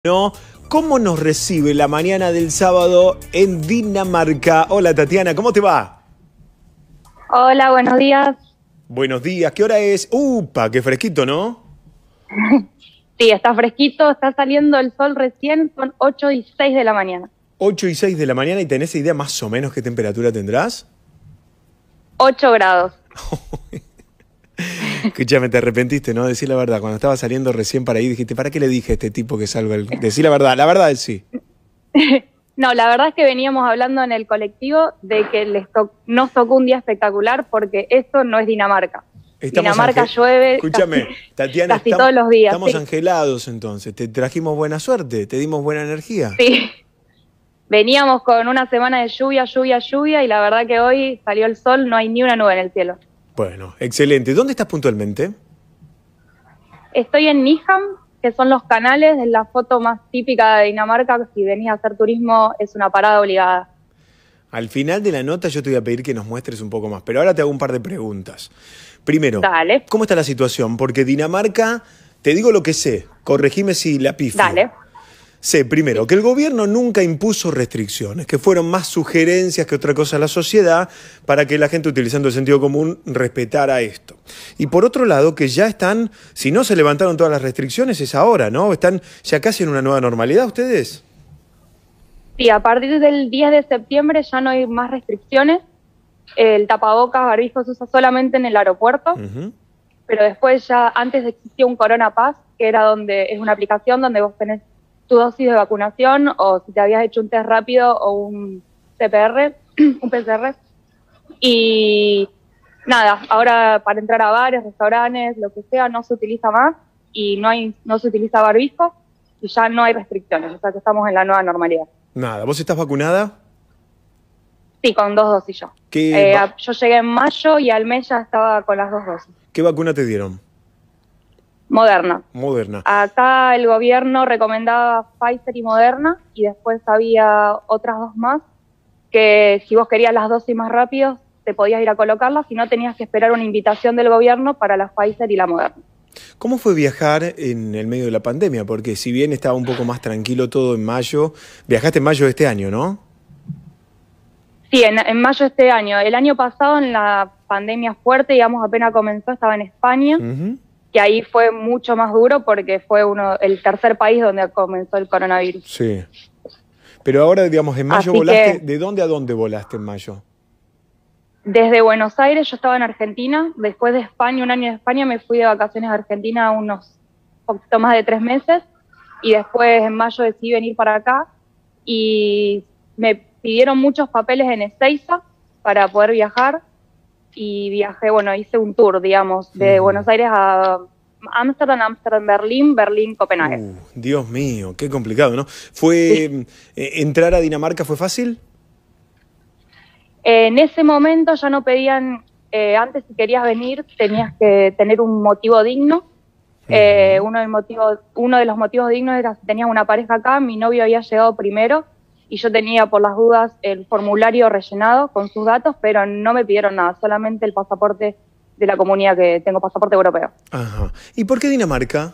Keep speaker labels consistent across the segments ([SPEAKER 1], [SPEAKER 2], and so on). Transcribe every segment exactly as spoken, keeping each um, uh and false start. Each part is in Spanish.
[SPEAKER 1] ¿No? ¿Cómo nos recibe la mañana del sábado en Dinamarca? Hola Tatiana, ¿cómo te va?
[SPEAKER 2] Hola, buenos días.
[SPEAKER 1] Buenos días, ¿qué hora es? ¡Upa! ¡Qué fresquito!, ¿no?
[SPEAKER 2] Sí, está fresquito, está saliendo el sol recién, son ocho y seis de la mañana.
[SPEAKER 1] ocho y seis de la mañana, ¿y tenés idea más o menos qué temperatura tendrás?
[SPEAKER 2] ocho grados.
[SPEAKER 1] Escúchame, te arrepentiste, ¿no? Decí la verdad, cuando estaba saliendo recién para ahí dijiste, ¿para qué le dije a este tipo que salga? El... Decí la verdad, la verdad es sí.
[SPEAKER 2] No, la verdad es que veníamos hablando en el colectivo de que les to nos tocó un día espectacular porque esto no es Dinamarca.
[SPEAKER 1] Estamos
[SPEAKER 2] Dinamarca
[SPEAKER 1] angel...
[SPEAKER 2] llueve
[SPEAKER 1] Escúchame,
[SPEAKER 2] casi,
[SPEAKER 1] Tatiana,
[SPEAKER 2] casi
[SPEAKER 1] estamos,
[SPEAKER 2] todos los días.
[SPEAKER 1] Estamos
[SPEAKER 2] Sí.
[SPEAKER 1] angelados entonces, te trajimos buena suerte, te dimos buena energía.
[SPEAKER 2] Sí, veníamos con una semana de lluvia, lluvia, lluvia y la verdad que hoy salió el sol, no hay ni una nube en el cielo.
[SPEAKER 1] Bueno, excelente. ¿Dónde estás puntualmente?
[SPEAKER 2] Estoy en Nyhavn, que son los canales, es la foto más típica de Dinamarca, si venís a hacer turismo es una parada obligada.
[SPEAKER 1] Al final de la nota yo te voy a pedir que nos muestres un poco más, pero ahora te hago un par de preguntas. Primero,
[SPEAKER 2] Dale.
[SPEAKER 1] ¿cómo está la situación? Porque Dinamarca, te digo lo que sé, corregime si la pifio.
[SPEAKER 2] Dale.
[SPEAKER 1] Sé, primero, que el gobierno nunca impuso restricciones, que fueron más sugerencias que otra cosa a la sociedad para que la gente, utilizando el sentido común, respetara esto. Y por otro lado, que ya están, si no se levantaron todas las restricciones, es ahora, ¿no? ¿Están ya casi en una nueva normalidad ustedes?
[SPEAKER 2] Sí, a partir del diez de septiembre ya no hay más restricciones. El tapabocas, barbijo se usa solamente en el aeropuerto, uh-huh. Pero después ya, antes existía un Corona Pass, que era donde es una aplicación donde vos tenés tu dosis de vacunación o si te habías hecho un test rápido o un C P R, un P C R. Y nada, ahora para entrar a bares, restaurantes, lo que sea, no se utiliza más y no hay no se utiliza barbijo y ya no hay restricciones, o sea que estamos en la nueva normalidad.
[SPEAKER 1] Nada, ¿vos estás vacunada?
[SPEAKER 2] Sí, con dos dosis yo. Eh, yo llegué en mayo y al mes ya estaba con las dos dosis.
[SPEAKER 1] ¿Qué vacuna te dieron?
[SPEAKER 2] Moderna.
[SPEAKER 1] Moderna.
[SPEAKER 2] Acá el gobierno recomendaba Pfizer y Moderna y después había otras dos más que si vos querías las dosis más rápido te podías ir a colocarlas, si no tenías que esperar una invitación del gobierno para la Pfizer y la Moderna.
[SPEAKER 1] ¿Cómo fue viajar en el medio de la pandemia? Porque si bien estaba un poco más tranquilo todo en mayo, viajaste en mayo de este año, ¿no?
[SPEAKER 2] Sí, en, en mayo de este año. El año pasado en la pandemia fuerte, digamos, apenas comenzó, estaba en España. Uh-huh. Que ahí fue mucho más duro porque fue uno el tercer país donde comenzó el coronavirus.
[SPEAKER 1] Sí. Pero ahora, digamos, en mayo
[SPEAKER 2] Así
[SPEAKER 1] volaste,
[SPEAKER 2] que,
[SPEAKER 1] ¿de dónde a dónde volaste en mayo?
[SPEAKER 2] Desde Buenos Aires, yo estaba en Argentina, después de España, un año de España, me fui de vacaciones a Argentina unos poquito más de tres meses y después en mayo decidí venir para acá y me pidieron muchos papeles en Ezeiza para poder viajar. Y viajé, bueno, hice un tour, digamos, de uh-huh. Buenos Aires a Ámsterdam, Ámsterdam, Berlín, Berlín, Copenhague.
[SPEAKER 1] Uh, Dios mío, qué complicado, ¿no? ¿Fue sí. eh, entrar a Dinamarca fue fácil?
[SPEAKER 2] Eh, en ese momento ya no pedían, eh, antes si querías venir tenías que tener un motivo digno. Uh-huh. eh, uno, del motivo, uno de los motivos dignos era si tenías una pareja acá, mi novio había llegado primero. Y yo tenía por las dudas el formulario rellenado con sus datos, pero no me pidieron nada, solamente el pasaporte de la comunidad, que tengo pasaporte europeo.
[SPEAKER 1] Ajá. ¿Y por qué Dinamarca?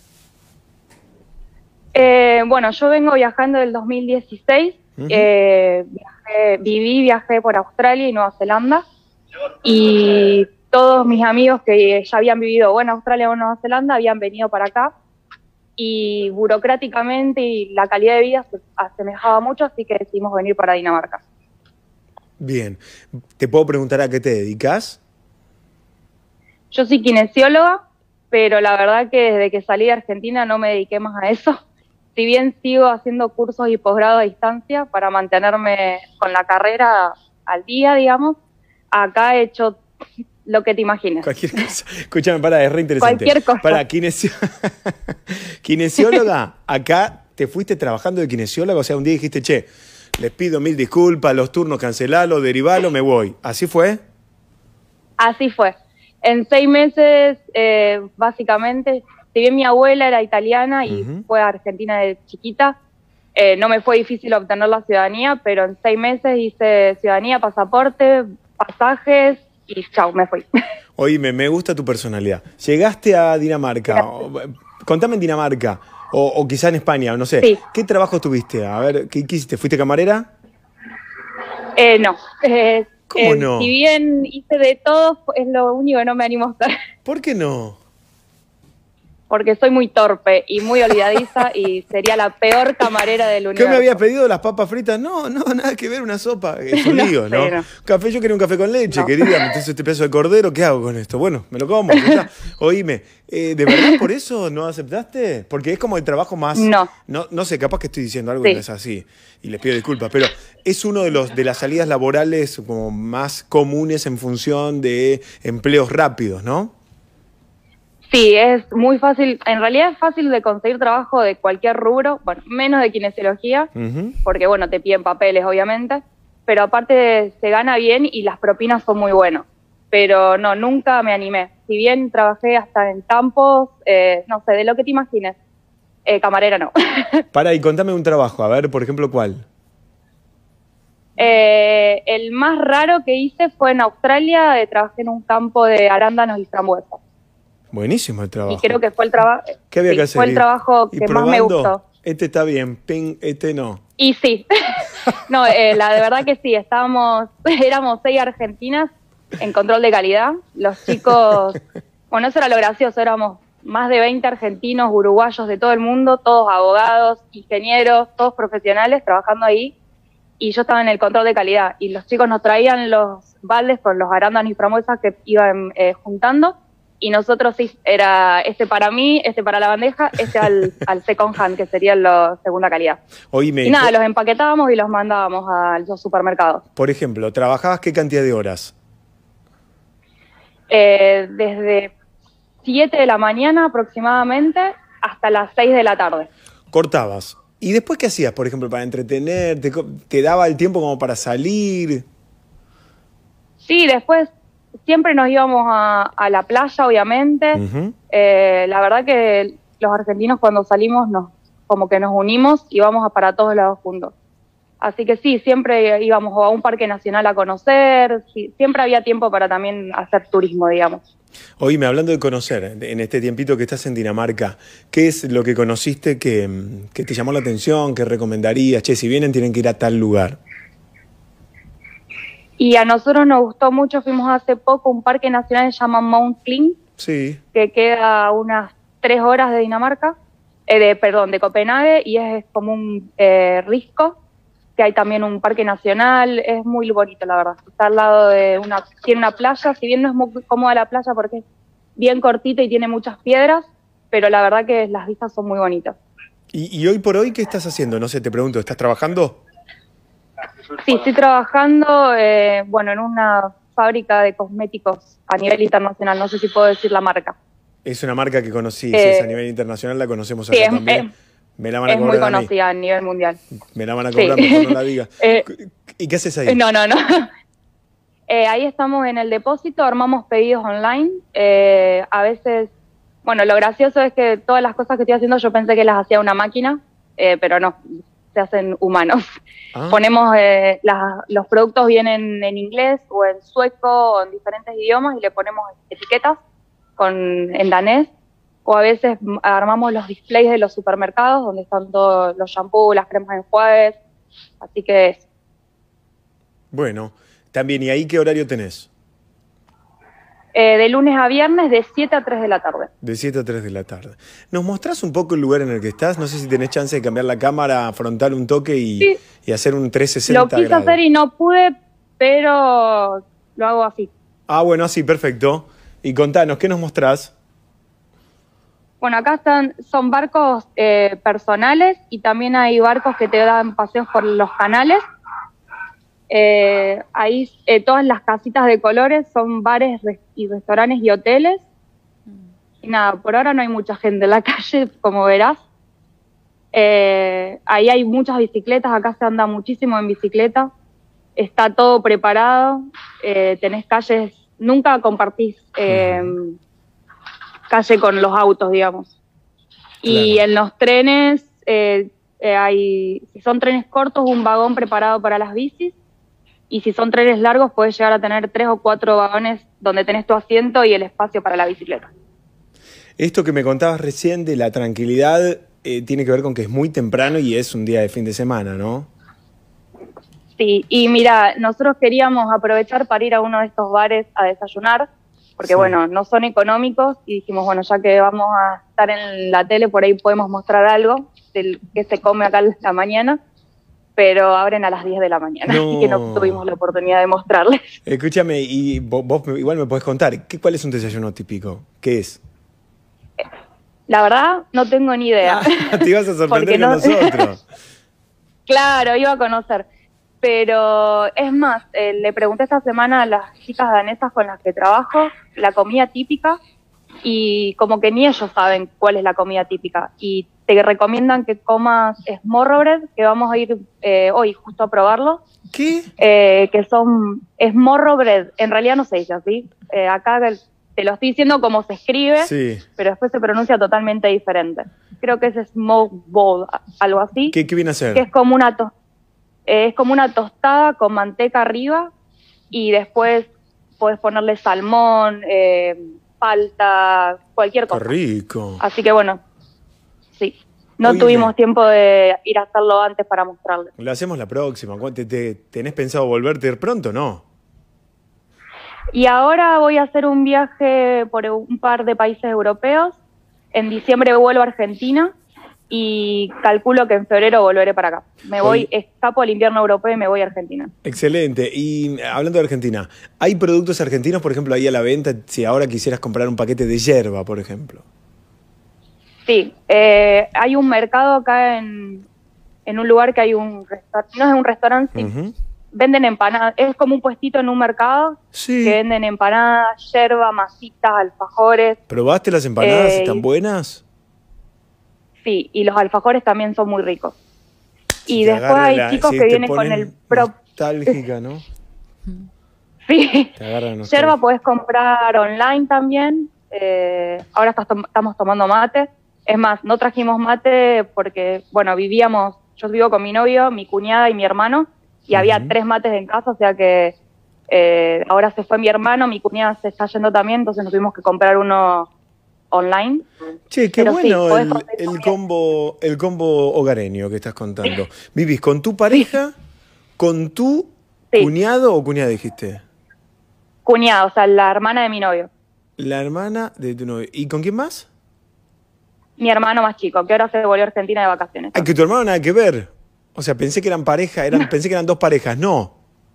[SPEAKER 2] Eh, bueno, yo vengo viajando del dos mil dieciséis, uh-huh. eh, viajé, viví, viajé por Australia y Nueva Zelanda, y todos mis amigos que ya habían vivido o en Australia o en Nueva Zelanda habían venido para acá, y burocráticamente y la calidad de vida se asemejaba mucho, así que decidimos venir para Dinamarca.
[SPEAKER 1] Bien. ¿Te puedo preguntar a qué te dedicas?
[SPEAKER 2] Yo soy kinesióloga, pero la verdad que desde que salí de Argentina no me dediqué más a eso. Si bien sigo haciendo cursos y posgrado a distancia para mantenerme con la carrera al día, digamos, acá he hecho lo que te imagines.
[SPEAKER 1] Cualquier cosa. Escúchame, para, es re interesante.
[SPEAKER 2] Cualquier cosa.
[SPEAKER 1] Para, kinesio... kinesióloga, acá te fuiste trabajando de kinesióloga, o sea, un día dijiste, che, les pido mil disculpas, los turnos cancelalos, derivalos, me voy. ¿Así fue?
[SPEAKER 2] Así fue. En seis meses, eh, básicamente, si bien mi abuela era italiana y uh-huh. fue a Argentina de chiquita, eh, no me fue difícil obtener la ciudadanía, pero en seis meses hice ciudadanía, pasaporte, pasajes, y chau, me fui.
[SPEAKER 1] Oíme, me gusta tu personalidad. Llegaste a Dinamarca. Gracias. Contame en Dinamarca. O, o quizá en España, no sé.
[SPEAKER 2] Sí.
[SPEAKER 1] ¿Qué trabajo tuviste? A ver, ¿qué, qué hiciste? ¿Fuiste camarera?
[SPEAKER 2] Eh, no. Eh,
[SPEAKER 1] ¿Cómo
[SPEAKER 2] eh,
[SPEAKER 1] no?
[SPEAKER 2] Si bien hice de todo, es lo único que no me animo a hacer.
[SPEAKER 1] ¿Por qué no?
[SPEAKER 2] Porque soy muy torpe y muy olvidadiza y sería la peor camarera del universo.
[SPEAKER 1] ¿Qué me habías pedido? ¿Las papas fritas? No, no, nada que ver, una sopa. Es un
[SPEAKER 2] No
[SPEAKER 1] lío, ¿no?
[SPEAKER 2] sé, no.
[SPEAKER 1] Café, yo quería un café con leche,
[SPEAKER 2] No.
[SPEAKER 1] querida. Me entonces este pedazo de cordero, ¿qué hago con esto? Bueno, me lo como. Ya está. Oíme, eh, ¿de verdad por eso no aceptaste? Porque es como el trabajo más...
[SPEAKER 2] No.
[SPEAKER 1] No, no sé, capaz que estoy diciendo algo
[SPEAKER 2] Sí.
[SPEAKER 1] que no es así. Y les pido disculpas, pero es uno de los de las salidas laborales como más comunes en función de empleos rápidos, ¿no?
[SPEAKER 2] Sí, es muy fácil. En realidad es fácil de conseguir trabajo de cualquier rubro, bueno, menos de kinesiología,
[SPEAKER 1] Ujú.
[SPEAKER 2] porque bueno, te piden papeles, obviamente, pero aparte se gana bien y las propinas son muy buenas. Pero no, nunca me animé. Si bien trabajé hasta en campos, eh, no sé, de lo que te imagines, eh, camarera no.
[SPEAKER 1] Para, y contame un trabajo, a ver, por ejemplo, ¿cuál?
[SPEAKER 2] Eh, el más raro que hice fue en Australia, eh, trabajé en un campo de arándanos y frambuesas.
[SPEAKER 1] Buenísimo el trabajo.
[SPEAKER 2] Y creo que fue el trabajo
[SPEAKER 1] ¿Qué había
[SPEAKER 2] sí,
[SPEAKER 1] que hacer?
[SPEAKER 2] fue el trabajo
[SPEAKER 1] ¿Y
[SPEAKER 2] que más me
[SPEAKER 1] probando?
[SPEAKER 2] gustó.
[SPEAKER 1] Este está bien, ping, este no.
[SPEAKER 2] Y sí, no, eh, la de verdad que sí, estábamos, éramos seis argentinas en control de calidad. Los chicos, bueno, eso era lo gracioso, éramos más de veinte argentinos, uruguayos de todo el mundo, todos abogados, ingenieros, todos profesionales trabajando ahí. Y yo estaba en el control de calidad. Y los chicos nos traían los baldes con los arándanos y frambuesas que iban eh, juntando. Y nosotros sí, era este para mí, este para la bandeja, este al, al second hand, que sería la segunda calidad.
[SPEAKER 1] Oíme,
[SPEAKER 2] Y nada, los empaquetábamos y los mandábamos a los supermercados.
[SPEAKER 1] por ejemplo, ¿trabajabas qué cantidad de horas?
[SPEAKER 2] Eh, desde siete de la mañana aproximadamente hasta las seis de la tarde.
[SPEAKER 1] Cortabas. ¿Y después qué hacías, por ejemplo, para entretenerte? ¿Te daba el tiempo como para salir?
[SPEAKER 2] Sí, después siempre nos íbamos a, a la playa, obviamente.
[SPEAKER 1] Uh-huh.
[SPEAKER 2] Eh, la verdad que los argentinos cuando salimos nos como que nos unimos y vamos a para todos lados juntos. Así que sí, siempre íbamos a un parque nacional a conocer, sí, siempre había tiempo para también hacer turismo, digamos.
[SPEAKER 1] Oíme, hablando de conocer, en este tiempito que estás en Dinamarca, ¿qué es lo que conociste que, que te llamó la atención, que recomendarías? Che, si vienen tienen que ir a tal lugar.
[SPEAKER 2] Y a nosotros nos gustó mucho, fuimos hace poco a un parque nacional que se llama Mount Kling,
[SPEAKER 1] Sí.
[SPEAKER 2] que queda a unas tres horas de Dinamarca, eh, de, perdón, de Copenhague, y es como un eh, risco, que hay también un parque nacional, es muy bonito la verdad. Está al lado de una, tiene una playa, si bien no es muy cómoda la playa porque es bien cortita y tiene muchas piedras, pero la verdad que las vistas son muy bonitas.
[SPEAKER 1] ¿Y, y hoy por hoy qué estás haciendo? No sé, te pregunto, ¿estás trabajando?
[SPEAKER 2] Sí, estoy trabajando, eh, bueno, en una fábrica de cosméticos a nivel internacional, no sé si puedo decir la marca.
[SPEAKER 1] Es una marca que conocí,
[SPEAKER 2] Eh,
[SPEAKER 1] si es a nivel internacional la conocemos acá
[SPEAKER 2] sí, es,
[SPEAKER 1] también.
[SPEAKER 2] es,
[SPEAKER 1] Me la van a
[SPEAKER 2] es muy
[SPEAKER 1] cobrar a mí.
[SPEAKER 2] conocida a nivel mundial.
[SPEAKER 1] Me la van a cobrar,
[SPEAKER 2] Sí.
[SPEAKER 1] mejor no la diga.
[SPEAKER 2] Eh,
[SPEAKER 1] ¿Y qué haces ahí?
[SPEAKER 2] No, no, no. Eh, ahí estamos en el depósito, armamos pedidos online. Eh, a veces, bueno, lo gracioso es que todas las cosas que estoy haciendo yo pensé que las hacía una máquina, eh, pero no, se hacen humanos.
[SPEAKER 1] Ah.
[SPEAKER 2] Ponemos, eh, las, los productos vienen en inglés o en sueco o en diferentes idiomas y le ponemos etiquetas con, en danés. O a veces armamos los displays de los supermercados donde están todos los shampoos, las cremas de enjuagues. Así que es.
[SPEAKER 1] Bueno, también, ¿y ahí qué horario tenés?
[SPEAKER 2] Eh, de lunes a viernes de siete a tres de la tarde.
[SPEAKER 1] De siete a tres de la tarde. ¿Nos mostrás un poco el lugar en el que estás? No sé si tenés chance de cambiar la cámara, afrontar un toque y,
[SPEAKER 2] Sí.
[SPEAKER 1] y hacer un trescientos sesenta
[SPEAKER 2] Lo quise
[SPEAKER 1] grados.
[SPEAKER 2] hacer y no pude, pero lo hago así.
[SPEAKER 1] Ah, bueno, así, perfecto. Y contanos, ¿qué nos mostrás?
[SPEAKER 2] Bueno, acá están, son barcos eh, personales y también hay barcos que te dan paseos por los canales. Eh, ahí eh, todas las casitas de colores son bares res- y restaurantes y hoteles. Y nada, por ahora no hay mucha gente en la calle, como verás. Eh, ahí hay muchas bicicletas, acá se anda muchísimo en bicicleta. Está todo preparado, eh, tenés calles, nunca compartís eh, calle con los autos, digamos. Y
[SPEAKER 1] Claro.
[SPEAKER 2] en los trenes, eh, eh, hay, si son trenes cortos, un vagón preparado para las bicis. Y si son trenes largos, puedes llegar a tener tres o cuatro vagones donde tenés tu asiento y el espacio para la bicicleta.
[SPEAKER 1] Esto que me contabas recién de la tranquilidad, eh, tiene que ver con que es muy temprano y es un día de fin de semana, ¿no?
[SPEAKER 2] Sí, y mira, nosotros queríamos aprovechar para ir a uno de estos bares a desayunar, porque
[SPEAKER 1] Sí.
[SPEAKER 2] bueno, no son económicos, y dijimos, bueno, ya que vamos a estar en la tele, por ahí podemos mostrar algo del que se come acá en la mañana, pero abren a las diez de la mañana,
[SPEAKER 1] No.
[SPEAKER 2] así que no tuvimos la oportunidad de mostrarles.
[SPEAKER 1] Escúchame, y vos, vos igual me podés contar, ¿qué, ¿cuál es un desayuno típico? ¿Qué es?
[SPEAKER 2] La verdad, no tengo ni idea.
[SPEAKER 1] Ah, te ibas a sorprender
[SPEAKER 2] Porque
[SPEAKER 1] con
[SPEAKER 2] no-
[SPEAKER 1] nosotros.
[SPEAKER 2] Claro, iba a conocer. Pero es más, eh, le pregunté esta semana a las chicas danesas con las que trabajo la comida típica y como que ni ellos saben cuál es la comida típica. Y te recomiendan que comas smørrebrød, que vamos a ir eh, hoy justo a probarlo,
[SPEAKER 1] ¿Qué?
[SPEAKER 2] eh, que son smørrebrød, en realidad no se dice así. Eh, acá te lo estoy diciendo como se escribe,
[SPEAKER 1] Sí.
[SPEAKER 2] pero después se pronuncia totalmente diferente. Creo que es smoked bowl, algo así.
[SPEAKER 1] ¿Qué, qué viene a ser?
[SPEAKER 2] Que es como una to eh, es como una tostada con manteca arriba y después puedes ponerle salmón, eh, palta, cualquier
[SPEAKER 1] Qué
[SPEAKER 2] cosa.
[SPEAKER 1] rico.
[SPEAKER 2] Así que bueno, sí. No
[SPEAKER 1] Oíme.
[SPEAKER 2] tuvimos tiempo de ir a hacerlo antes para mostrarles.
[SPEAKER 1] Lo hacemos la próxima. ¿Te, te, ¿Tenés pensado volverte pronto? No.
[SPEAKER 2] Y ahora voy a hacer un viaje por un par de países europeos. En diciembre vuelvo a Argentina y calculo que en febrero volveré para acá. Me voy,
[SPEAKER 1] Oye.
[SPEAKER 2] escapo al invierno europeo y me voy a Argentina.
[SPEAKER 1] Excelente. Y hablando de Argentina, ¿hay productos argentinos, por ejemplo, ahí a la venta? Si ahora quisieras comprar un paquete de yerba, por ejemplo.
[SPEAKER 2] Sí, eh, hay un mercado acá en, en un lugar que hay un restaurante, no es un restaurante, sí.
[SPEAKER 1] Uh-huh.
[SPEAKER 2] Venden empanadas, es como un puestito en un mercado
[SPEAKER 1] Sí.
[SPEAKER 2] que venden empanadas, yerba, masitas, alfajores.
[SPEAKER 1] ¿Probaste las empanadas?
[SPEAKER 2] Eh,
[SPEAKER 1] ¿Están buenas?
[SPEAKER 2] Sí, y los alfajores también son muy ricos.
[SPEAKER 1] Si
[SPEAKER 2] Y
[SPEAKER 1] te
[SPEAKER 2] después
[SPEAKER 1] agarra
[SPEAKER 2] hay
[SPEAKER 1] la-
[SPEAKER 2] chicos
[SPEAKER 1] si
[SPEAKER 2] que
[SPEAKER 1] te
[SPEAKER 2] vienen con
[SPEAKER 1] ponen
[SPEAKER 2] el pro...
[SPEAKER 1] nostálgica, ¿no?
[SPEAKER 2] Sí,
[SPEAKER 1] Te agarra la nostalgia.
[SPEAKER 2] yerba podés comprar online también. Eh, ahora estás tom- estamos tomando mate. Es más, no trajimos mate porque, bueno, vivíamos, yo vivo con mi novio, mi cuñada y mi hermano, y había
[SPEAKER 1] Ujú.
[SPEAKER 2] tres mates en casa, o sea que eh, ahora se fue mi hermano, mi cuñada se está yendo también, entonces nos tuvimos que comprar uno online.
[SPEAKER 1] Che, qué
[SPEAKER 2] Pero sí,
[SPEAKER 1] bueno
[SPEAKER 2] podés
[SPEAKER 1] el,
[SPEAKER 2] conseguir
[SPEAKER 1] el
[SPEAKER 2] también.
[SPEAKER 1] combo, el combo hogareño que estás contando. ¿Vivís con tu pareja, con tu
[SPEAKER 2] Sí.
[SPEAKER 1] cuñado o cuñada dijiste?
[SPEAKER 2] Cuñada, o sea, la hermana de mi novio,
[SPEAKER 1] La hermana de tu novio. ¿Y con quién más?
[SPEAKER 2] mi hermano más chico, que ahora se volvió a Argentina de vacaciones.
[SPEAKER 1] Ay, que tu hermano nada que ver. O sea, pensé que eran pareja, eran, pensé que eran dos parejas. No.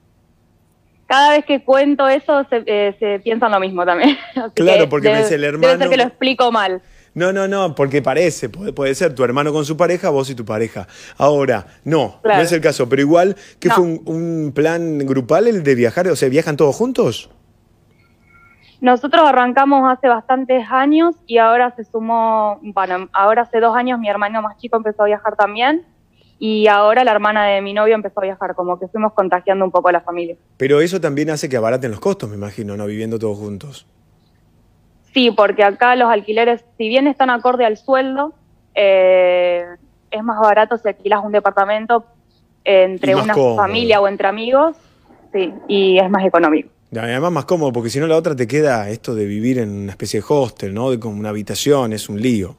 [SPEAKER 2] Cada vez que cuento eso se, eh, se piensan lo mismo también. Así
[SPEAKER 1] Claro,
[SPEAKER 2] que
[SPEAKER 1] porque
[SPEAKER 2] debe,
[SPEAKER 1] ves el
[SPEAKER 2] debe
[SPEAKER 1] hermano-
[SPEAKER 2] ser que lo explico mal.
[SPEAKER 1] No, no, no, porque parece, puede, puede ser tu hermano con su pareja, vos y tu pareja. Ahora, no,
[SPEAKER 2] Claro.
[SPEAKER 1] no es el caso, pero igual, ¿qué
[SPEAKER 2] No.
[SPEAKER 1] fue un, un plan grupal el de viajar? O sea, ¿viajan todos juntos?
[SPEAKER 2] Nosotros arrancamos hace bastantes años y ahora se sumó, bueno, ahora hace dos años mi hermano más chico empezó a viajar también y ahora la hermana de mi novio empezó a viajar, como que fuimos contagiando un poco a la familia.
[SPEAKER 1] Pero eso también hace que abaraten los costos, me imagino, ¿no? Viviendo todos juntos.
[SPEAKER 2] Sí, porque acá los alquileres, si bien están acorde al sueldo, eh, es más barato si alquilas un departamento eh, entre
[SPEAKER 1] Y más
[SPEAKER 2] una
[SPEAKER 1] cómodo.
[SPEAKER 2] familia o entre amigos, sí, y es más económico.
[SPEAKER 1] Y además más cómodo, porque si no la otra te queda esto de vivir en una especie de hostel, ¿no? De como una habitación, es un lío.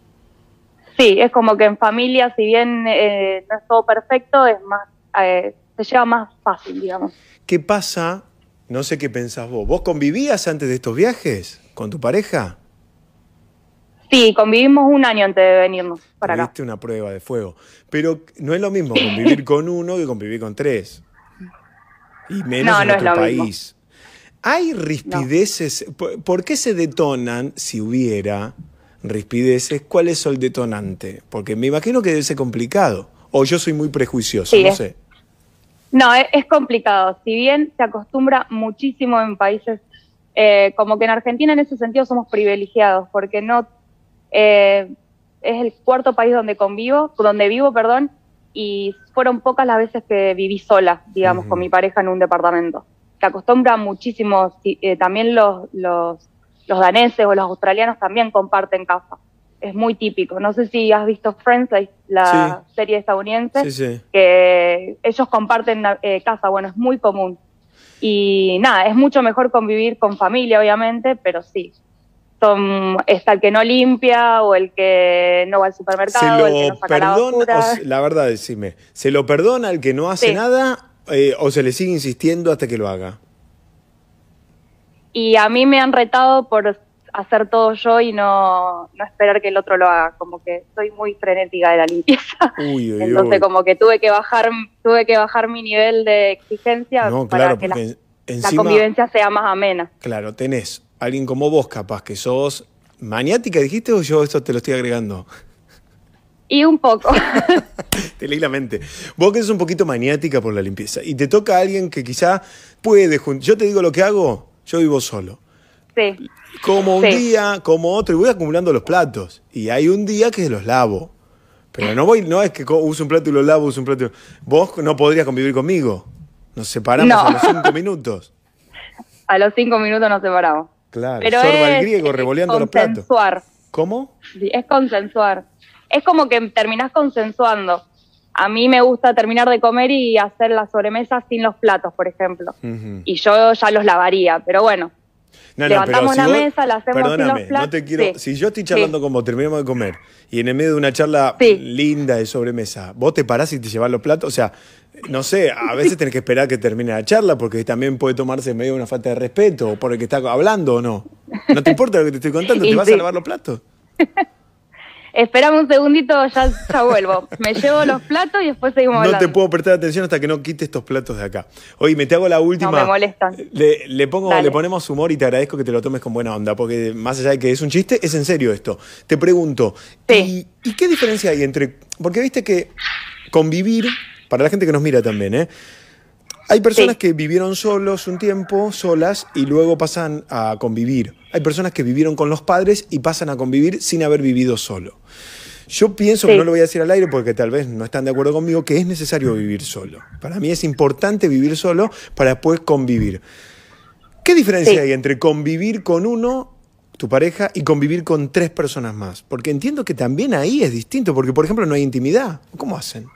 [SPEAKER 2] Sí, es como que en familia, si bien eh, no es todo perfecto, es más, eh, se lleva más fácil, digamos.
[SPEAKER 1] ¿Qué pasa? No sé qué pensás vos. ¿Vos convivías antes de estos viajes con tu pareja?
[SPEAKER 2] Sí, convivimos un año antes de venirnos para acá.
[SPEAKER 1] Tuviste una prueba de fuego. Pero no es lo mismo convivir con uno que convivir con tres. Y menos
[SPEAKER 2] No,
[SPEAKER 1] en
[SPEAKER 2] no es
[SPEAKER 1] nuestro
[SPEAKER 2] lo mismo.
[SPEAKER 1] país. ¿Hay rispideces? ¿Por, por qué se detonan, si hubiera rispideces? ¿Cuál es el detonante? Porque me imagino que debe ser complicado. O yo soy muy prejuicioso,
[SPEAKER 2] Sí,
[SPEAKER 1] no
[SPEAKER 2] es-
[SPEAKER 1] sé.
[SPEAKER 2] No, es, es complicado. Si bien se acostumbra muchísimo en países, eh, como que en Argentina en ese sentido somos privilegiados, porque no eh, es el cuarto país donde convivo, donde vivo, perdón, y fueron pocas las veces que viví sola, digamos,
[SPEAKER 1] Ujú.
[SPEAKER 2] con mi pareja en un departamento. Se acostumbra muchísimo. Si- eh, también los, los, los daneses o los australianos también comparten casa. Es muy típico. No sé si has visto Friends, la, la
[SPEAKER 1] Sí.
[SPEAKER 2] serie estadounidense,
[SPEAKER 1] Sí, sí.
[SPEAKER 2] que ellos comparten eh, casa, bueno, es muy común. Y nada, es mucho mejor convivir con familia, obviamente, pero sí, son está el que no limpia o el que no va al supermercado,
[SPEAKER 1] ¿Se
[SPEAKER 2] el que
[SPEAKER 1] lo
[SPEAKER 2] no saca la
[SPEAKER 1] perdona,
[SPEAKER 2] basura.
[SPEAKER 1] o se- la verdad, decime, ¿se lo perdona al que no hace
[SPEAKER 2] Sí.
[SPEAKER 1] nada eh, o se le sigue insistiendo hasta que lo haga?
[SPEAKER 2] Y a mí me han retado por hacer todo yo y no, no esperar que el otro lo haga, como que soy muy frenética de la limpieza.
[SPEAKER 1] Uy, uy,
[SPEAKER 2] Entonces
[SPEAKER 1] uy.
[SPEAKER 2] como que tuve que bajar tuve que bajar mi nivel de exigencia
[SPEAKER 1] No,
[SPEAKER 2] para
[SPEAKER 1] claro,
[SPEAKER 2] que la,
[SPEAKER 1] porque
[SPEAKER 2] la
[SPEAKER 1] encima,
[SPEAKER 2] convivencia sea más amena.
[SPEAKER 1] claro, tenés alguien como vos capaz que sos maniática, dijiste, o yo esto te lo estoy agregando.
[SPEAKER 2] Y un poco.
[SPEAKER 1] Te leí la mente. Vos que sos un poquito maniática por la limpieza y te toca a alguien que quizá puede... jun- Yo te digo lo que hago, yo vivo solo.
[SPEAKER 2] Sí,
[SPEAKER 1] Como un
[SPEAKER 2] Sí.
[SPEAKER 1] día, como otro, y voy acumulando los platos. Y hay un día que los lavo. Pero no voy, no es que co- uso un plato y lo lavo, uso un plato y... Vos no podrías convivir conmigo. Nos separamos
[SPEAKER 2] No.
[SPEAKER 1] a los cinco minutos.
[SPEAKER 2] a los cinco minutos nos separamos.
[SPEAKER 1] Claro,
[SPEAKER 2] Pero
[SPEAKER 1] sorba
[SPEAKER 2] es
[SPEAKER 1] el griego revoleando los platos.
[SPEAKER 2] consensuar.
[SPEAKER 1] ¿Cómo?
[SPEAKER 2] Sí, es consensuar. Es como que terminás consensuando. A mí me gusta terminar de comer y hacer la sobremesa sin los platos, por ejemplo.
[SPEAKER 1] Ujú.
[SPEAKER 2] Y yo ya los lavaría, pero bueno.
[SPEAKER 1] No,
[SPEAKER 2] Levantamos
[SPEAKER 1] pero
[SPEAKER 2] la
[SPEAKER 1] vos-
[SPEAKER 2] mesa, la hacemos sin
[SPEAKER 1] perdóname,
[SPEAKER 2] los platos.
[SPEAKER 1] no te quiero,
[SPEAKER 2] Sí.
[SPEAKER 1] si yo estoy charlando
[SPEAKER 2] Sí.
[SPEAKER 1] con vos, terminamos de comer, y en el medio de una charla
[SPEAKER 2] Sí.
[SPEAKER 1] linda de sobremesa, vos te parás y te llevas los platos, o sea, no sé, a veces tenés que esperar que termine la charla, porque también puede tomarse en medio una falta de respeto, o por el que está hablando o no. ¿No te importa lo que te estoy contando? ¿Te
[SPEAKER 2] Y
[SPEAKER 1] vas
[SPEAKER 2] sí.
[SPEAKER 1] a lavar los platos?
[SPEAKER 2] Esperame un segundito, ya, ya vuelvo. Me llevo los platos y después seguimos
[SPEAKER 1] No
[SPEAKER 2] hablando.
[SPEAKER 1] te puedo prestar atención hasta que no quites estos platos de acá. Oye, me te hago la última.
[SPEAKER 2] No, me molestan.
[SPEAKER 1] Le, le pongo,
[SPEAKER 2] Dale.
[SPEAKER 1] le ponemos humor y te agradezco que te lo tomes con buena onda, porque más allá de que es un chiste, es en serio esto. Te pregunto,
[SPEAKER 2] Sí.
[SPEAKER 1] ¿y, y qué diferencia hay entre...? Porque viste que convivir, para la gente que nos mira también, ¿eh? Hay personas
[SPEAKER 2] Sí.
[SPEAKER 1] que vivieron solos un tiempo, solas, y luego pasan a convivir. Hay personas que vivieron con los padres y pasan a convivir sin haber vivido solo. Yo pienso,
[SPEAKER 2] Sí.
[SPEAKER 1] que no lo voy a decir al aire porque tal vez no están de acuerdo conmigo, que es necesario vivir solo. Para mí es importante vivir solo para después convivir. ¿Qué diferencia
[SPEAKER 2] Sí.
[SPEAKER 1] hay entre convivir con uno, tu pareja, y convivir con tres personas más? Porque entiendo que también ahí es distinto, porque por ejemplo no hay intimidad. ¿Cómo hacen?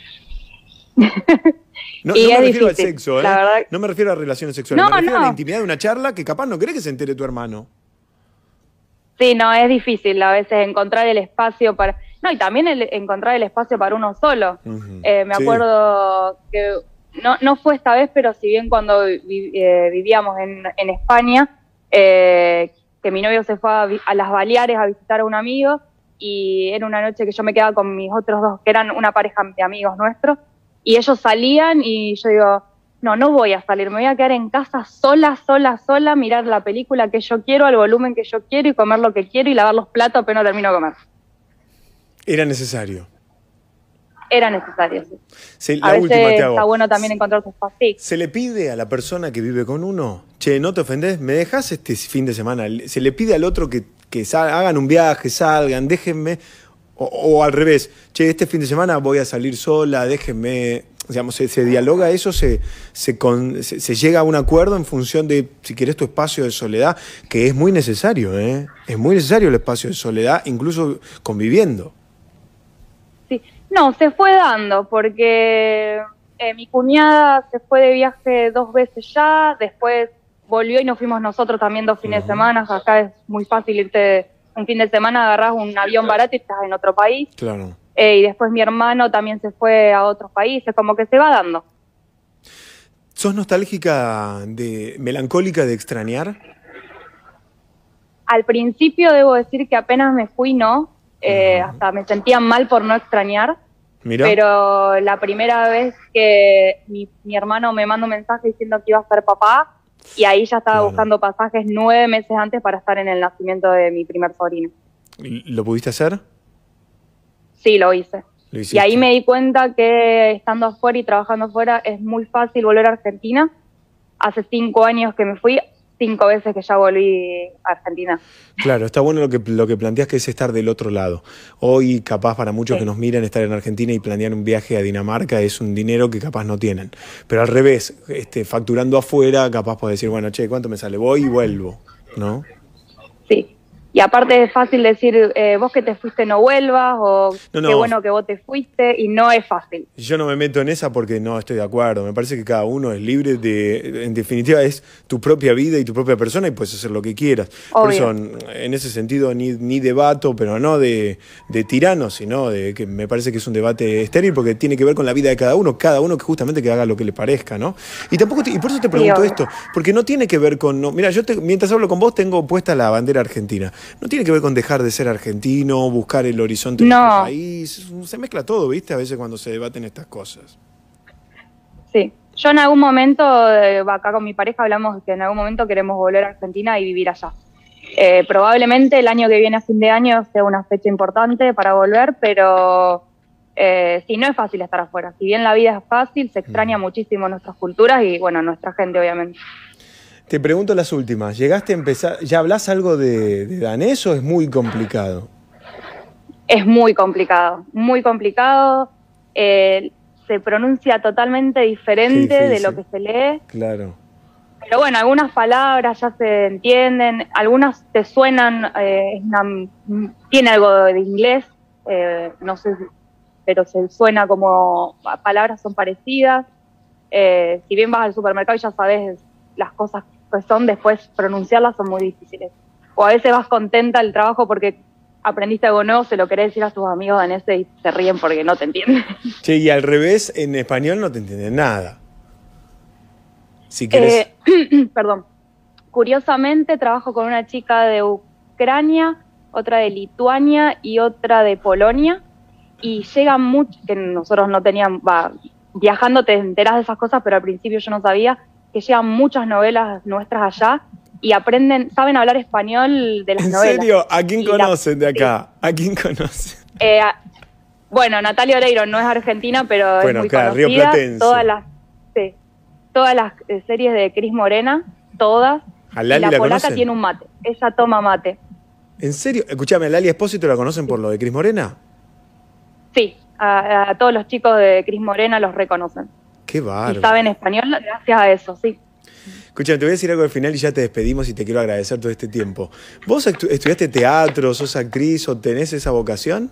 [SPEAKER 1] No,
[SPEAKER 2] Y
[SPEAKER 1] no me
[SPEAKER 2] es
[SPEAKER 1] refiero al
[SPEAKER 2] difícil,
[SPEAKER 1] sexo, ¿eh?
[SPEAKER 2] la verdad.
[SPEAKER 1] No me refiero a relaciones sexuales,
[SPEAKER 2] No,
[SPEAKER 1] me refiero a la
[SPEAKER 2] no.
[SPEAKER 1] intimidad de una charla que capaz no querés que se entere tu hermano.
[SPEAKER 2] Sí, no, es difícil a veces encontrar el espacio para... No, y también el, encontrar el espacio para uno solo.
[SPEAKER 1] Ujú.
[SPEAKER 2] Eh, me
[SPEAKER 1] Sí.
[SPEAKER 2] acuerdo que no, no fue esta vez, pero si bien cuando vi- eh, vivíamos en, en España, eh, que mi novio se fue a, vi- a las Baleares a visitar a un amigo y era una noche que yo me quedaba con mis otros dos, que eran una pareja de amigos nuestros, y ellos salían y yo digo, no, no voy a salir, me voy a quedar en casa sola, sola, sola, mirar la película que yo quiero, al volumen que yo quiero y comer lo que quiero y lavar los platos apenas termino de comer.
[SPEAKER 1] Era necesario.
[SPEAKER 2] Era necesario, sí.
[SPEAKER 1] Se-
[SPEAKER 2] A
[SPEAKER 1] la
[SPEAKER 2] veces
[SPEAKER 1] última te hago.
[SPEAKER 2] está bueno también encontrar tu espacio. Sí.
[SPEAKER 1] ¿Se le pide a la persona que vive con uno, che, no te ofendés, me dejas este fin de semana? ¿Se le pide al otro que, que sal- hagan un viaje, salgan, déjenme? O, o al revés, che, este fin de semana voy a salir sola, déjenme. Digamos, se, se dialoga eso, se, se, con- se- se llega a un acuerdo en función de, si querés, tu espacio de soledad, que es muy necesario, ¿eh? Es muy necesario el espacio de soledad, incluso conviviendo.
[SPEAKER 2] Sí. No, se fue dando porque eh, mi cuñada se fue de viaje dos veces ya, después volvió y nos fuimos nosotros también dos fines de semana. Acá es muy fácil irte un fin de semana, agarrás un avión barato y estás en otro país.
[SPEAKER 1] Claro.
[SPEAKER 2] Eh, y después mi hermano también se fue a otros países, como que se va dando.
[SPEAKER 1] ¿Sos nostálgica, de melancólica de extrañar?
[SPEAKER 2] Al principio debo decir que apenas me fui, no, eh,
[SPEAKER 1] Ujú.
[SPEAKER 2] hasta me sentía mal por no extrañar.
[SPEAKER 1] Mira.
[SPEAKER 2] Pero la primera vez que mi, mi hermano me mandó un mensaje diciendo que iba a ser papá, y ahí ya estaba
[SPEAKER 1] Claro.
[SPEAKER 2] buscando pasajes nueve meses antes para estar en el nacimiento de mi primer sobrino.
[SPEAKER 1] ¿Lo pudiste hacer?
[SPEAKER 2] Sí, lo hice.
[SPEAKER 1] Lo
[SPEAKER 2] Y
[SPEAKER 1] hiciste.
[SPEAKER 2] ahí me di cuenta que estando afuera y trabajando afuera es muy fácil volver a Argentina. Hace cinco años que me fui, cinco veces que ya volví a Argentina.
[SPEAKER 1] Claro, está bueno lo que, lo que planteas, que es estar del otro lado. Hoy, capaz para muchos
[SPEAKER 2] Sí.
[SPEAKER 1] que nos miran, estar en Argentina y planear un viaje a Dinamarca es un dinero que capaz no tienen. Pero al revés, este, facturando afuera, capaz puedes decir, bueno, che, ¿cuánto me sale? Voy y vuelvo, ¿no?
[SPEAKER 2] Sí. Y aparte es fácil decir, eh, vos que te fuiste no vuelvas, o
[SPEAKER 1] no, no.
[SPEAKER 2] qué bueno que vos te fuiste, y no es fácil.
[SPEAKER 1] Yo no me meto en esa porque no estoy de acuerdo. Me parece que cada uno es libre de, en definitiva, es tu propia vida y tu propia persona y puedes hacer lo que quieras.
[SPEAKER 2] Obvio.
[SPEAKER 1] Por eso, en ese sentido, ni, ni debato, pero no de, de tirano, sino de que me parece que es un debate estéril porque tiene que ver con la vida de cada uno, cada uno que justamente que haga lo que le parezca, ¿no? Y tampoco te, y por eso te pregunto
[SPEAKER 2] sí,
[SPEAKER 1] esto, porque no tiene que ver con... No, mira, yo te, mientras hablo con vos tengo puesta la bandera argentina. No tiene que ver con dejar de ser argentino, buscar el horizonte
[SPEAKER 2] no.
[SPEAKER 1] de nuestro país. Se mezcla todo, ¿viste? A veces cuando se debaten estas cosas.
[SPEAKER 2] Sí. Yo en algún momento, eh, acá con mi pareja hablamos que en algún momento queremos volver a Argentina y vivir allá. Eh, probablemente el año que viene, a fin de año, sea una fecha importante para volver, pero eh, sí, no es fácil estar afuera. Si bien la vida es fácil, se extraña mm. muchísimo nuestras culturas y, bueno, nuestra gente, obviamente.
[SPEAKER 1] Te pregunto las últimas. ¿Llegaste a empezar, ya hablas algo de, de danés o es muy complicado?
[SPEAKER 2] Es muy complicado, muy complicado. Eh, se pronuncia totalmente diferente de lo que se lee.
[SPEAKER 1] Claro.
[SPEAKER 2] Pero bueno, algunas palabras ya se entienden, algunas te suenan, eh, una, tiene algo de inglés, eh, no sé, pero se suena como, palabras son parecidas. Eh, si bien vas al supermercado y ya sabes las cosas que son, después pronunciarlas son muy difíciles. O a veces vas contenta del trabajo porque aprendiste algo nuevo, se lo querés decir a tus amigos daneses y se ríen porque no te entienden.
[SPEAKER 1] Che, y al revés, en español no te entienden nada. Si querés...
[SPEAKER 2] eh, perdón. Curiosamente trabajo con una chica de Ucrania, otra de Lituania y otra de Polonia, y llegan mucho, que nosotros no teníamos, va, viajando te enterás de esas cosas, pero al principio yo no sabía, que llegan muchas novelas nuestras allá y aprenden, saben hablar español de las
[SPEAKER 1] ¿En
[SPEAKER 2] novelas.
[SPEAKER 1] ¿En serio? ¿A quién
[SPEAKER 2] y
[SPEAKER 1] conocen
[SPEAKER 2] la,
[SPEAKER 1] de acá?
[SPEAKER 2] Sí.
[SPEAKER 1] ¿A quién conocen?
[SPEAKER 2] Eh, bueno, Natalia Oreiro no es argentina, pero
[SPEAKER 1] bueno,
[SPEAKER 2] es muy
[SPEAKER 1] claro,
[SPEAKER 2] conocida.
[SPEAKER 1] rioplatense.
[SPEAKER 2] Todas las, sí, todas las eh, series de Cris Morena, todas.
[SPEAKER 1] ¿A Lali
[SPEAKER 2] y la,
[SPEAKER 1] la
[SPEAKER 2] polaca
[SPEAKER 1] conocen?
[SPEAKER 2] tiene un mate, ella toma mate.
[SPEAKER 1] ¿En serio? Escuchame, ¿a Lali Espósito la conocen por lo de Cris Morena?
[SPEAKER 2] Sí, a, a todos los chicos de Cris Morena los reconocen.
[SPEAKER 1] Qué bárbaro.
[SPEAKER 2] Y saben español gracias a eso, sí.
[SPEAKER 1] Escucha, te voy a decir algo al final y ya te despedimos y te quiero agradecer todo este tiempo. ¿Vos estudiaste teatro, sos actriz o tenés esa vocación?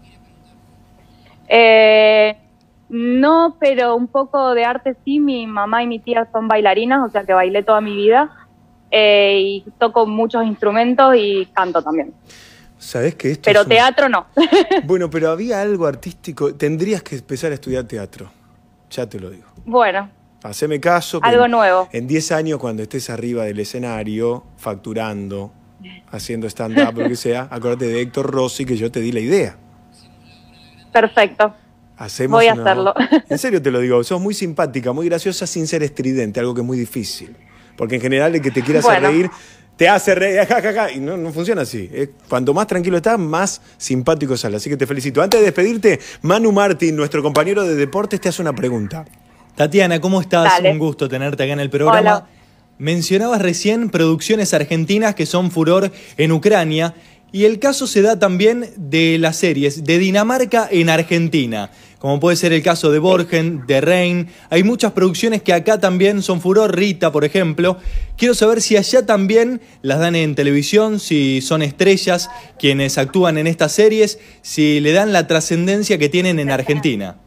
[SPEAKER 2] Eh, no, pero un poco de arte sí. Mi mamá y mi tía son bailarinas, o sea que bailé toda mi vida. Eh, y toco muchos instrumentos y canto también.
[SPEAKER 1] ¿Sabés que esto
[SPEAKER 2] Pero
[SPEAKER 1] es un...
[SPEAKER 2] teatro no.
[SPEAKER 1] Bueno, pero había algo artístico. Tendrías que empezar a estudiar teatro. Ya te lo digo.
[SPEAKER 2] Bueno.
[SPEAKER 1] Haceme caso. Que
[SPEAKER 2] algo
[SPEAKER 1] en,
[SPEAKER 2] nuevo.
[SPEAKER 1] En diez años, cuando estés arriba del escenario, facturando, haciendo stand-up, lo que sea, acuérdate de Héctor Rossi, que yo te di la idea.
[SPEAKER 2] Perfecto.
[SPEAKER 1] Hacemos
[SPEAKER 2] Voy a
[SPEAKER 1] una...
[SPEAKER 2] hacerlo.
[SPEAKER 1] En serio te lo digo, sos muy simpática, muy graciosa sin ser estridente, algo que es muy difícil. Porque en general el que te quiere hacer bueno. reír, te hace reír, ja, ja, ja, y no, no funciona así. Eh, cuanto más tranquilo estás, más simpático sale. Así que te felicito. Antes de despedirte, Manu Martín, nuestro compañero de deportes, te hace una pregunta.
[SPEAKER 3] Tatiana, ¿cómo estás?
[SPEAKER 2] Dale.
[SPEAKER 3] Un gusto tenerte acá en el programa.
[SPEAKER 2] Hola.
[SPEAKER 3] Mencionabas recién producciones argentinas que son furor en Ucrania y el caso se da también de las series de Dinamarca en Argentina, como puede ser el caso de Borgen, de Rein. Hay muchas producciones que acá también son furor, Rita, por ejemplo. Quiero saber si allá también las dan en televisión, si son estrellas quienes actúan en estas series, si le dan la trascendencia que tienen en Argentina.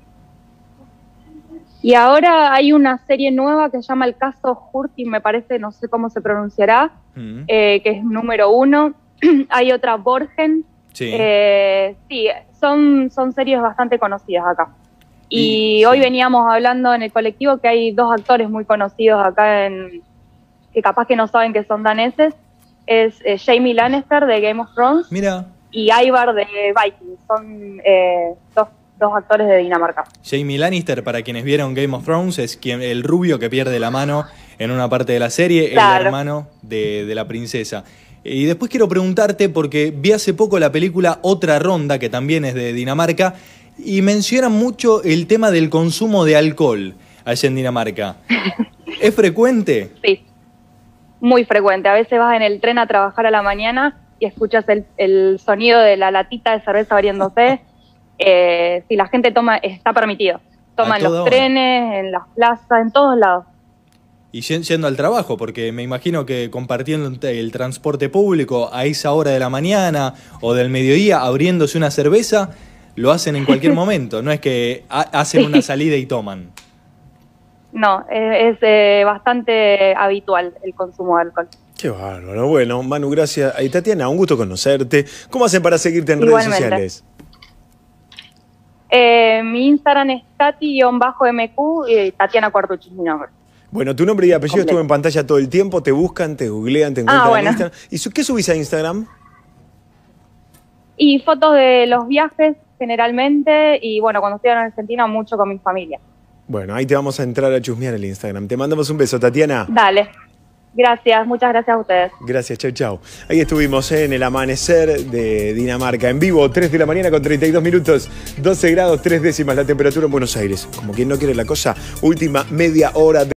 [SPEAKER 2] Y ahora hay una serie nueva que se llama El Caso Hurti, me parece, no sé cómo se pronunciará, mm. eh, que es número uno. Hay otra, Borgen. Sí, eh, sí son, son series bastante conocidas acá. Y, y hoy sí. veníamos hablando en el colectivo que hay dos actores muy conocidos acá, en, que capaz que no saben que son daneses. Es eh, Jaime Lannister de Game of Thrones.
[SPEAKER 3] Mira.
[SPEAKER 2] Y Ivar de Vikings. Son eh, dos dos actores de Dinamarca.
[SPEAKER 3] Jaime Lannister, para quienes vieron Game of Thrones, es quien, el rubio que pierde la mano en una parte de la serie, claro. el hermano de, de la princesa. Y después quiero preguntarte, porque vi hace poco la película Otra Ronda, que también es de Dinamarca, y mencionan mucho el tema del consumo de alcohol allá en Dinamarca. ¿Es frecuente?
[SPEAKER 2] Sí, muy frecuente. A veces vas en el tren a trabajar a la mañana y escuchas el, el sonido de la latita de cerveza abriéndose. Eh, si la gente toma, está permitido. Toma en los trenes, en las plazas, en todos lados.
[SPEAKER 3] Y yendo al trabajo, porque me imagino que compartiendo el transporte público a esa hora de la mañana o del mediodía, abriéndose una cerveza, lo hacen en cualquier momento, no es que ha hacen sí. una salida y toman.
[SPEAKER 2] No, es, es eh, bastante habitual el consumo de alcohol.
[SPEAKER 1] Qué bárbaro. Bueno, Manu, gracias. Y Tatiana, un gusto conocerte. ¿Cómo hacen para seguirte en
[SPEAKER 2] Igualmente.
[SPEAKER 1] redes sociales?
[SPEAKER 2] Eh, mi Instagram es tati-mq y Tatiana Cuartucci es mi nombre.
[SPEAKER 1] Bueno, tu nombre y apellido completo. Estuvo en pantalla todo el tiempo, te buscan, te googlean, te encuentran ah, bueno. en Instagram. ¿Y qué subís a Instagram?
[SPEAKER 2] Y fotos de los viajes generalmente y bueno, cuando estoy en Argentina mucho con mi familia.
[SPEAKER 1] Bueno, ahí te vamos a entrar a chusmear el Instagram. Te mandamos un beso, Tatiana.
[SPEAKER 2] Dale. Gracias, muchas gracias a ustedes.
[SPEAKER 1] Gracias, chau, chau. Ahí estuvimos ¿eh? en el amanecer de Dinamarca, en vivo, tres de la mañana con treinta y dos minutos, doce grados, tres décimas la temperatura en Buenos Aires. Como quien no quiere la cosa, última media hora de...